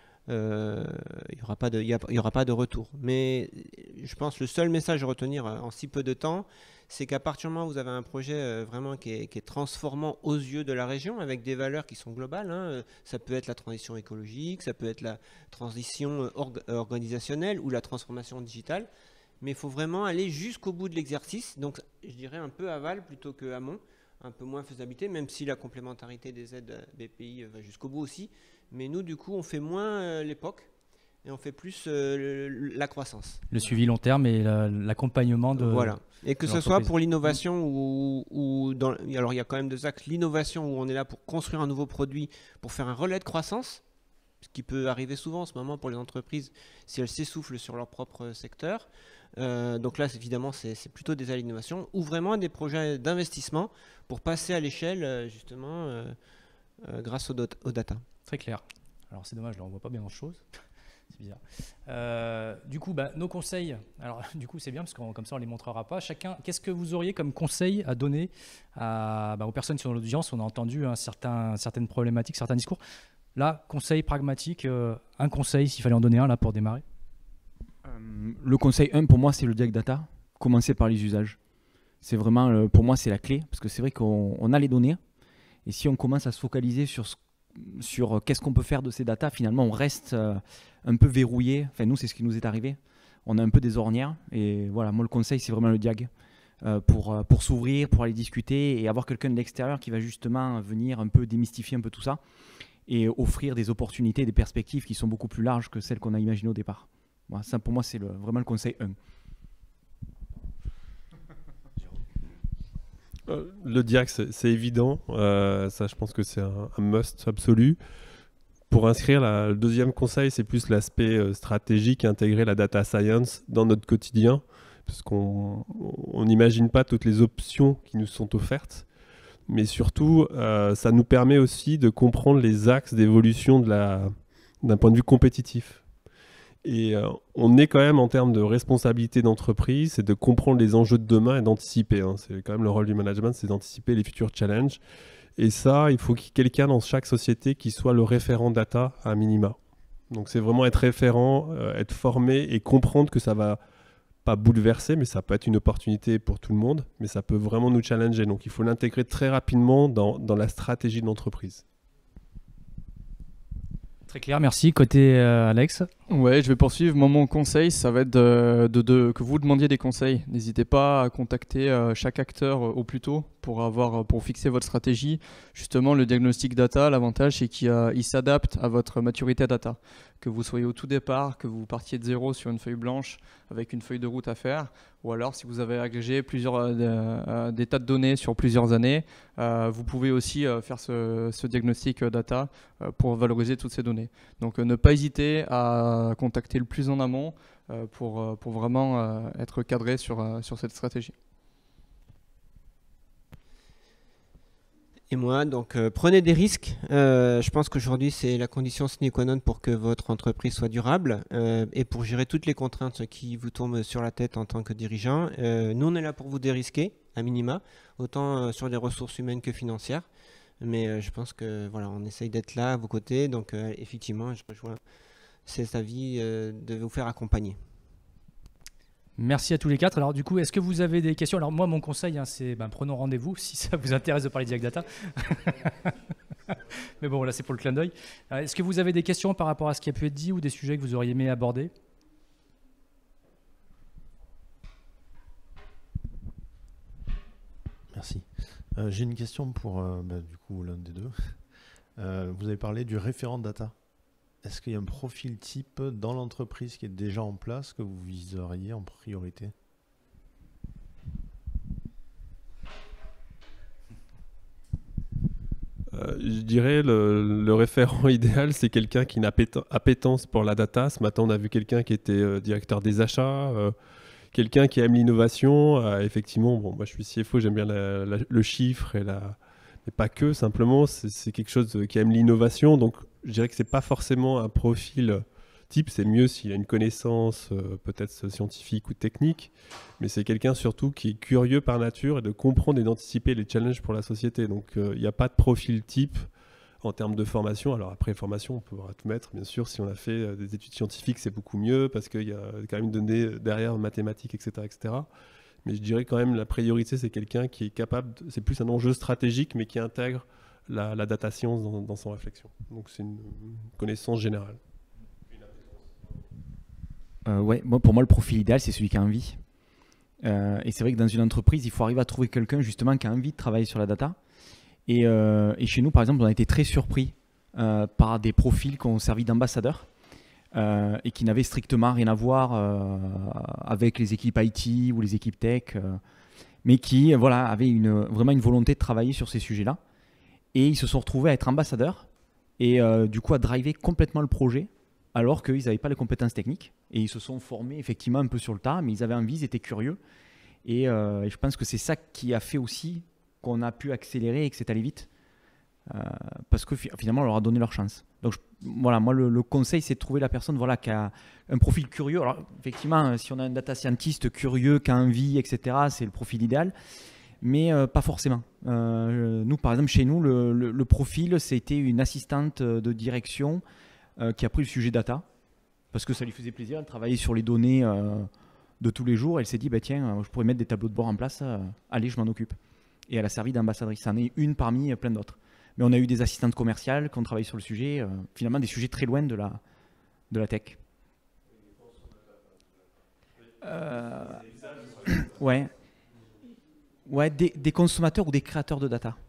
Euh, il n'y aura pas de, il y aura pas de retour. Mais je pense que le seul message à retenir en si peu de temps, c'est qu'à partir du moment où vous avez un projet vraiment qui est, qui est transformant aux yeux de la région, avec des valeurs qui sont globales, hein, ça peut être la transition écologique, ça peut être la transition org organisationnelle ou la transformation digitale, mais il faut vraiment aller jusqu'au bout de l'exercice, donc je dirais un peu aval plutôt que amont, un peu moins faisabilité, même si la complémentarité des aides B P I va jusqu'au bout aussi. Mais nous, du coup, on fait moins euh, l'époque et on fait plus euh, le, la croissance. Le suivi long terme et la, l'accompagnement de. Voilà. Et que ce soit pour l'innovation ou, ou dans. Alors, il y a quand même deux axes. L'innovation où on est là pour construire un nouveau produit, pour faire un relais de croissance, ce qui peut arriver souvent en ce moment pour les entreprises si elles s'essoufflent sur leur propre secteur. Euh, donc là, évidemment, c'est, c'est plutôt des aides à l'innovation ou vraiment des projets d'investissement pour passer à l'échelle, justement, euh, euh, grâce au, dot, au data. Très clair. Alors c'est dommage, là on voit pas bien grand chose. C'est bizarre. Euh, du coup, bah, nos conseils, alors du coup c'est bien parce que comme ça on ne les montrera pas. Chacun, qu'est-ce que vous auriez comme conseil à donner à, bah, aux personnes qui sont dans l'audience? On a entendu hein, certains, certaines problématiques, certains discours. Là, conseil pragmatique, euh, un conseil s'il fallait en donner un là pour démarrer. Euh, le conseil un pour moi c'est le Diag Data. Commencer par les usages. C'est vraiment, euh, pour moi c'est la clé parce que c'est vrai qu'on on a les données et si on commence à se focaliser sur ce sur qu'est-ce qu'on peut faire de ces datas, finalement on reste euh, un peu verrouillé. Enfin nous c'est ce qui nous est arrivé. On a un peu des ornières et voilà, moi le conseil c'est vraiment le diag euh, pour, euh, pour s'ouvrir, pour aller discuter et avoir quelqu'un de l'extérieur qui va justement venir un peu démystifier un peu tout ça et offrir des opportunités, des perspectives qui sont beaucoup plus larges que celles qu'on a imaginées au départ. Voilà, ça pour moi c'est le, vraiment le conseil un. Le diag, c'est évident. Euh, ça, je pense que c'est un, un must absolu. Pour inscrire, la, le deuxième conseil, c'est plus l'aspect euh, stratégique, intégrer la data science dans notre quotidien, parce qu'on n'imagine pas toutes les options qui nous sont offertes. Mais surtout, euh, ça nous permet aussi de comprendre les axes d'évolution d'un point de vue compétitif. Et euh, on est quand même en termes de responsabilité d'entreprise, c'est de comprendre les enjeux de demain et d'anticiper. Hein. C'est quand même le rôle du management, c'est d'anticiper les futurs challenges. Et ça, il faut qu'il y ait quelqu'un dans chaque société qui soit le référent data à minima. Donc c'est vraiment être référent, euh, être formé et comprendre que ça va pas bouleverser, mais ça peut être une opportunité pour tout le monde, mais ça peut vraiment nous challenger. Donc il faut l'intégrer très rapidement dans, dans la stratégie de l'entreprise. Très clair, merci. Côté euh, Alex. Ouais, je vais poursuivre. Moi, mon conseil, ça va être de, de, de, que vous demandiez des conseils. N'hésitez pas à contacter euh, chaque acteur euh, au plus tôt pour, avoir, pour fixer votre stratégie. Justement, le diagnostic data, l'avantage, c'est qu'il euh, il s'adapte à votre maturité data. Que vous soyez au tout départ, que vous partiez de zéro sur une feuille blanche avec une feuille de route à faire, ou alors si vous avez agrégé plusieurs, euh, euh, des tas de données sur plusieurs années, euh, vous pouvez aussi euh, faire ce, ce diagnostic euh, data euh, pour valoriser toutes ces données. Donc, euh, ne pas hésiter à contacter le plus en amont euh, pour, euh, pour vraiment euh, être cadré sur, euh, sur cette stratégie. Et moi, donc euh, prenez des risques. Euh, je pense qu'aujourd'hui, c'est la condition sine qua non pour que votre entreprise soit durable euh, et pour gérer toutes les contraintes qui vous tombent sur la tête en tant que dirigeant. Euh, nous, on est là pour vous dérisquer, à minima, autant euh, sur les ressources humaines que financières. Mais euh, je pense que voilà, on essaye d'être là à vos côtés. Donc, euh, effectivement, je rejoins cet avis euh, de vous faire accompagner. Merci à tous les quatre. Alors du coup, est-ce que vous avez des questions? Alors moi, mon conseil, hein, c'est ben, prenons rendez-vous si ça vous intéresse de parler de Diag Data. Mais bon, là, c'est pour le clin d'œil. Euh, est-ce que vous avez des questions par rapport à ce qui a pu être dit ou des sujets que vous auriez aimé aborder? Merci. Euh, J'ai une question pour euh, bah, du coup l'un des deux. Euh, vous avez parlé du référent data. Est-ce qu'il y a un profil type dans l'entreprise qui est déjà en place que vous viseriez en priorité? Euh, je dirais le, le référent idéal, c'est quelqu'un qui a appétence pour la data. Ce matin, on a vu quelqu'un qui était euh, directeur des achats, euh, quelqu'un qui aime l'innovation. Euh, effectivement, bon, moi je suis C F O, j'aime bien la, la, le chiffre, et la... mais pas que, simplement, c'est quelque chose qui aime l'innovation. Donc je dirais que ce n'est pas forcément un profil type, c'est mieux s'il a une connaissance euh, peut-être scientifique ou technique, mais c'est quelqu'un surtout qui est curieux par nature et de comprendre et d'anticiper les challenges pour la société. Donc il euh, n'y a pas de profil type en termes de formation. Alors après, formation, on peut tout mettre, bien sûr, si on a fait euh, des études scientifiques, c'est beaucoup mieux, parce qu'il y a quand même une donnée derrière, mathématiques, et cetera, et cetera. Mais je dirais quand même la priorité, c'est quelqu'un qui est capable, de, c'est plus un enjeu stratégique, mais qui intègre la, la data science dans, dans son réflexion. Donc c'est une, une connaissance générale. Euh, ouais, moi, pour moi, le profil idéal, c'est celui qui a envie. Euh, et c'est vrai que dans une entreprise, il faut arriver à trouver quelqu'un justement qui a envie de travailler sur la data. Et, euh, et chez nous, par exemple, on a été très surpris euh, par des profils qui ont servi d'ambassadeurs euh, et qui n'avaient strictement rien à voir euh, avec les équipes I T ou les équipes tech, euh, mais qui voilà, avaient une, vraiment une volonté de travailler sur ces sujets-là. Et ils se sont retrouvés à être ambassadeurs et euh, du coup à driver complètement le projet, alors qu'ils n'avaient pas les compétences techniques. Et ils se sont formés effectivement un peu sur le tas, mais ils avaient envie, ils étaient curieux. Et, euh, et je pense que c'est ça qui a fait aussi qu'on a pu accélérer et que c'est allé vite. Euh, parce que fi- finalement, on leur a donné leur chance. Donc je- voilà, moi le, le conseil, c'est de trouver la personne voilà, qui a un profil curieux. Alors effectivement, si on a un data scientist curieux, qui a envie, et cetera, c'est le profil idéal, mais euh, pas forcément. Euh, nous, par exemple, chez nous, le, le- le profil, c'était une assistante de direction euh, qui a pris le sujet data, parce que ça lui faisait plaisir, elle travaillait sur les données euh, de tous les jours. Elle s'est dit, bah, tiens, je pourrais mettre des tableaux de bord en place, euh, allez, je m'en occupe. Et elle a servi d'ambassadrice. Ça en est une parmi plein d'autres. Mais on a eu des assistantes commerciales qui ont travaillé sur le sujet, euh, finalement des sujets très loin de la, de la tech. Euh, ouais. Ouais, des, des consommateurs ou des créateurs de data.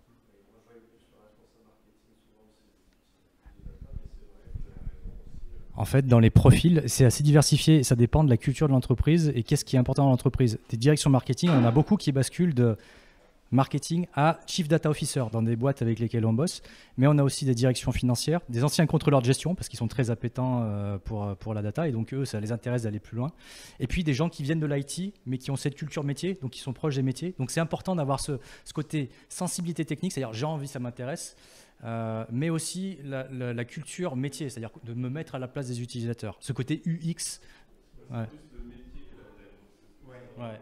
En fait, dans les profils, c'est assez diversifié. Ça dépend de la culture de l'entreprise et qu'est-ce qui est important dans l'entreprise. Des directions marketing, on a beaucoup qui basculent de marketing à Chief Data Officer dans des boîtes avec lesquelles on bosse. Mais on a aussi des directions financières, des anciens contrôleurs de gestion parce qu'ils sont très appétents euh, pour, pour la data et donc eux, ça les intéresse d'aller plus loin. Et puis des gens qui viennent de l'I T mais qui ont cette culture métier, donc qui sont proches des métiers. Donc c'est important d'avoir ce, ce côté sensibilité technique, c'est-à-dire j'ai envie, ça m'intéresse, euh, mais aussi la, la, la culture métier, c'est-à-dire de me mettre à la place des utilisateurs. Ce côté U X. Ouais. Ouais.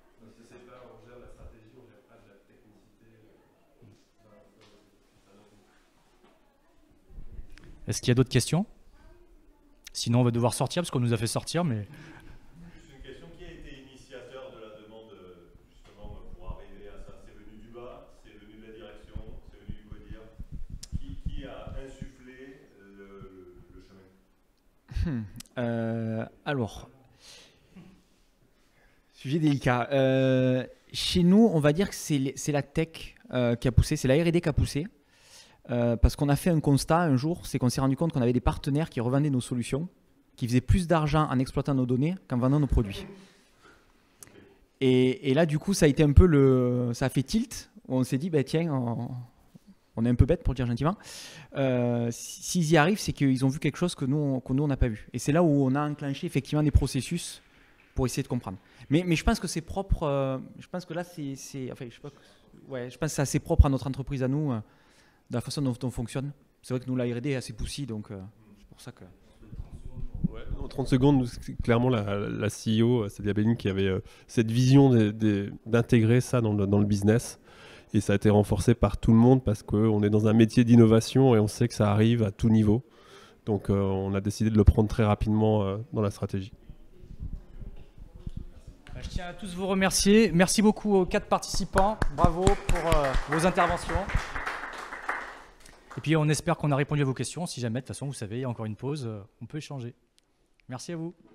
Est-ce qu'il y a d'autres questions? Sinon, on va devoir sortir parce qu'on nous a fait sortir. Mais... Juste une question, qui a été initiateur de la demande justement pour arriver à ça? C'est venu du bas, c'est venu de la direction, c'est venu du CODIR. Qui, qui a insufflé le, le chemin? euh, Alors, sujet délicat. Euh, chez nous, on va dire que c'est c'est la tech euh, qui a poussé, c'est la R et D qui a poussé. Euh, parce qu'on a fait un constat un jour, c'est qu'on s'est rendu compte qu'on avait des partenaires qui revendaient nos solutions, qui faisaient plus d'argent en exploitant nos données qu'en vendant nos produits. Et, et là, du coup, ça a été un peu le, ça a fait tilt. On s'est dit, bah, tiens, on, on est un peu bête pour le dire gentiment. Euh, S'ils y arrivent, c'est qu'ils ont vu quelque chose que nous, que nous on n'a pas vu. Et c'est là où on a enclenché effectivement des processus pour essayer de comprendre. Mais, mais je pense que c'est propre. Euh, je pense que là, c'est, c'est, enfin, je sais pas, ouais, je pense que c'est assez propre à notre entreprise à nous. Euh, de la façon dont on fonctionne. C'est vrai que nous, la R et D est assez poussée, donc euh, c'est pour ça que... Ouais, en trente secondes, c'est clairement la, la C E O, Célia Belling, qui avait euh, cette vision de- de- d'intégrer ça dans le, dans le business. Et ça a été renforcé par tout le monde parce qu'on est dans un métier d'innovation et on sait que ça arrive à tout niveau. Donc euh, on a décidé de le prendre très rapidement euh, dans la stratégie. Je tiens à tous vous remercier. Merci beaucoup aux quatre participants. Bravo pour euh, vos interventions. Et puis on espère qu'on a répondu à vos questions. Si jamais, de toute façon, vous savez, il y a encore une pause, euh, on peut échanger. Merci à vous.